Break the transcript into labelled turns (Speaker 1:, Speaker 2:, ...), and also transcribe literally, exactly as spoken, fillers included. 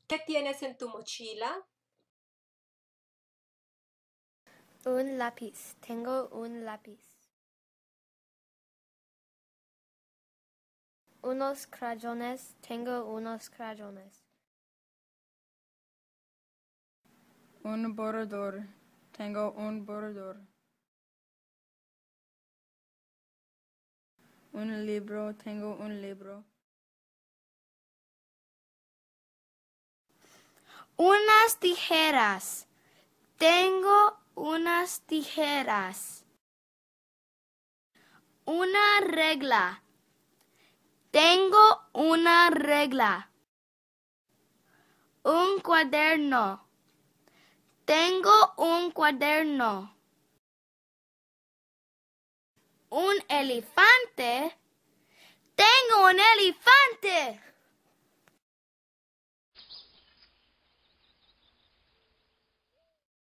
Speaker 1: ¿Qué tienes en tu mochila?
Speaker 2: Un lápiz. Tengo un lápiz. Unos crayones. Tengo unos crayones.
Speaker 3: Un borrador. Tengo un borrador. Un libro. Tengo un libro.
Speaker 2: Unas tijeras. Tengo unas tijeras. Una regla. Tengo una regla. Un cuaderno. Tengo un cuaderno. Un elefante. Tengo un elefante.